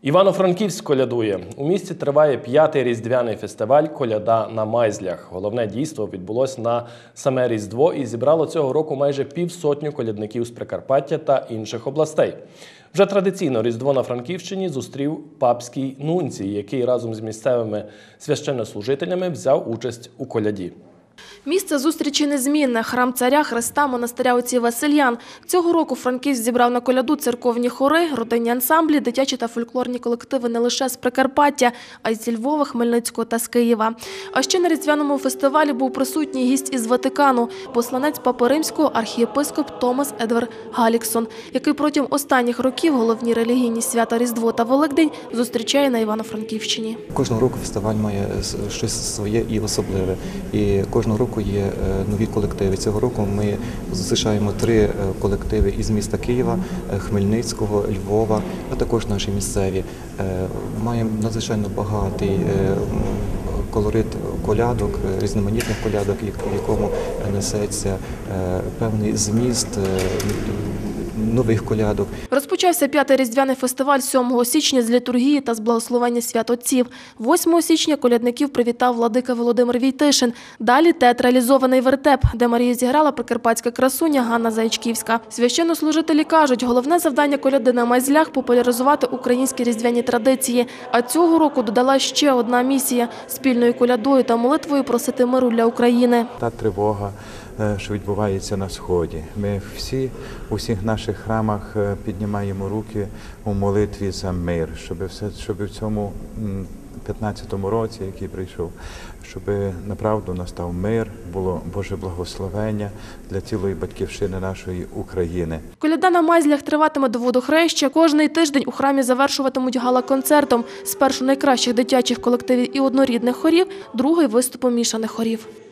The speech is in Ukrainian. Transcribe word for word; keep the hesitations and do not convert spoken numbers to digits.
Івано-Франківськ колядує. У місті триває п'ятий різдвяний фестиваль «Коляда на Майзлях». Головне дійство відбулось на саме Різдво і зібрало цього року майже півсотню колядників з Прикарпаття та інших областей. Вже традиційно Різдво на Франківщині зустрів папський нунцій, який разом з місцевими священнослужителями взяв участь у коляді. Місце зустрічі незмінне – храм Царя Христа монастиря отців Васильян. Цього року Франківськ зібрав на коляду церковні хори, родинні ансамблі, дитячі та фольклорні колективи не лише з Прикарпаття, а й зі Львова, Хмельницького та з Києва. А ще на різдвяному фестивалі був присутній гість із Ватикану – посланець Папи Римського архієпископ Томас Едвард Галіксон, який протягом останніх років головні релігійні свята Різдво та Великдень зустрічає на Івано-Франківщині. Кожного року фестиваль має щось своє і особливе. І кожного року є нові колективи. Цього року ми зустрічаємо три колективи із міста Києва, Хмельницького, Львова, а також наші місцеві. Маємо надзвичайно багатий колорит колядок, різноманітних колядок, в якому несеться певний зміст нових колядок. Розпочався п'ятий різдвяний фестиваль сьомого січня з літургії та з благословення свят отців. восьмого січня колядників привітав владика Володимир Війтишин. Далі театралізований вертеп, де Марію зіграла прикарпатська красуня Ганна Заячківська. Священнослужителі кажуть, головне завдання коляди на Майзлях – популяризувати українські різдвяні традиції. А цього року додала ще одна місія – спільною колядою та молитвою просити миру для України. Та тривога, що відбувається на Сході. Ми всі у всіх наших храмах піднімаємо руки у молитві за мир, щоб все, щоб в цьому п'ятнадцятому році, який прийшов, щоб направду настав мир, було Боже благословення для цілої батьківщини нашої України. Коляда на Майзлях триватиме до Водохреща. Кожний тиждень у храмі завершуватимуть гала-концертом. Спершу найкращих дитячих колективів і однорідних хорів, другий – виступом мішаних хорів.